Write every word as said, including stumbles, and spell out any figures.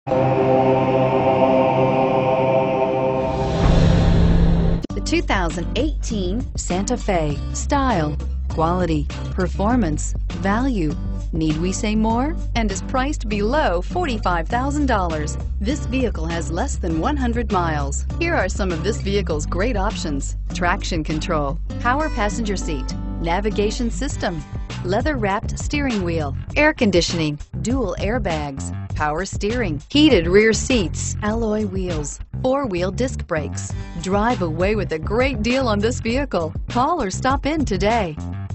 The two thousand eighteen Santa Fe. Style, quality, performance, value. Need we say more? And is priced below forty-five thousand dollars. This vehicle has less than one hundred miles. Here are some of this vehicle's great options: traction control, power passenger seat, navigation system, leather-wrapped steering wheel, air conditioning, dual airbags, power steering, heated rear seats, alloy wheels, four-wheel disc brakes. Drive away with a great deal on this vehicle. Call or stop in today.